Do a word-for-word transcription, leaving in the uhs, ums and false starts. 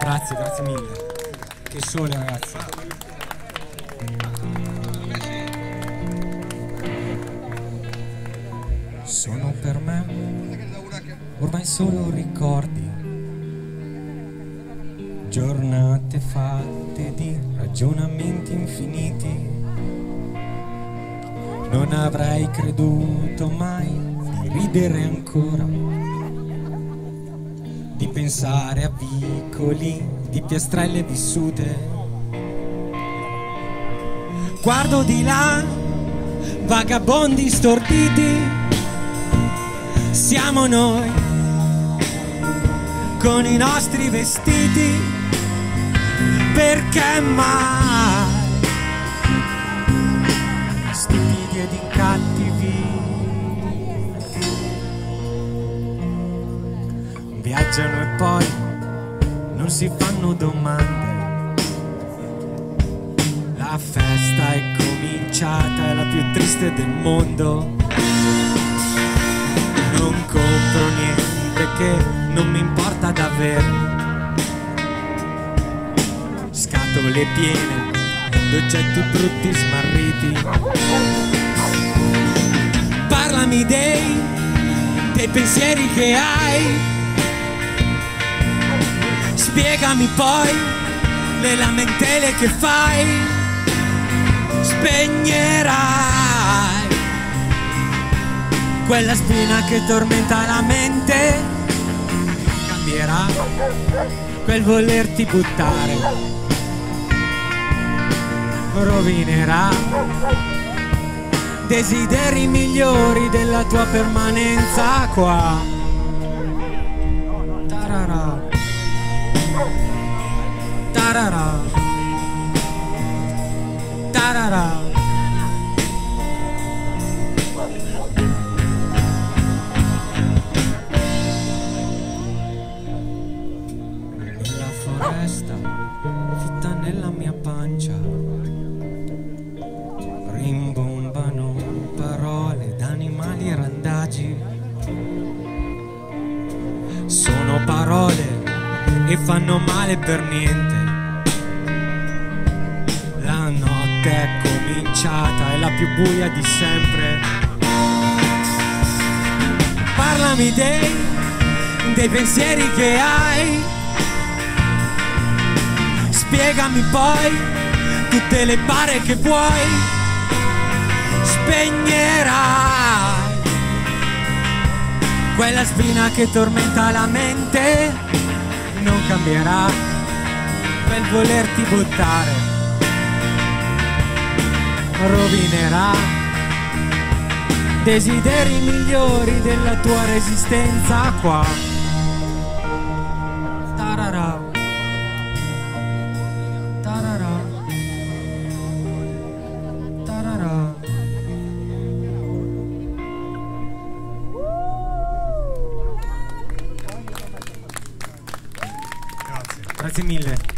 Grazie, grazie mille. Che sole, ragazzi. Sono per me ormai solo ricordi, giornate fatte di ragionamenti infiniti. Non avrei creduto mai di ridere ancora, di pensare a vicoli di piastrelle vissute. Guardo di là, vagabondi storditi, siamo noi con i nostri vestiti. Perché mai stupidi ed incattiviti viaggiano e poi non si fanno domande. La festa è cominciata, è la più triste del mondo. Non compro niente che non mi importa davvero. Scatole piene d'oggetti brutti smarriti. Parlami dei, dei pensieri che hai. Spiegami poi le lamentele che fai. Spegnerai quella spina che tormenta la mente. Cambierà quel volerti buttare. Rovinerà desideri migliori della tua permanenza qua. Tarara, tarara, tarara. Nella foresta, fitta nella mia pancia, rimbombano parole d'animali randagi. Sono parole e fanno male per niente. La notte è cominciata, è la più buia di sempre. Parlami dei, dei pensieri che hai. Spiegami poi tutte le bare che vuoi. Spegnerai quella spina che tormenta la mente. Non cambierà quel volerti buttare. Rovinerà desideri migliori della tua resistenza qua. Tarara, tarara, tarara. Grazie. Grazie mille.